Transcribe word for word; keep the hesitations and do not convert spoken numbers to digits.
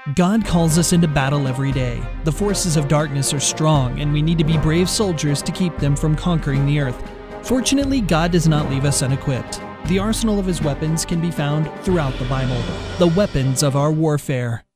God calls us into battle every day. The forces of darkness are strong, and we need to be brave soldiers to keep them from conquering the earth. Fortunately, God does not leave us unequipped. The arsenal of his weapons can be found throughout the Bible, the weapons of our warfare.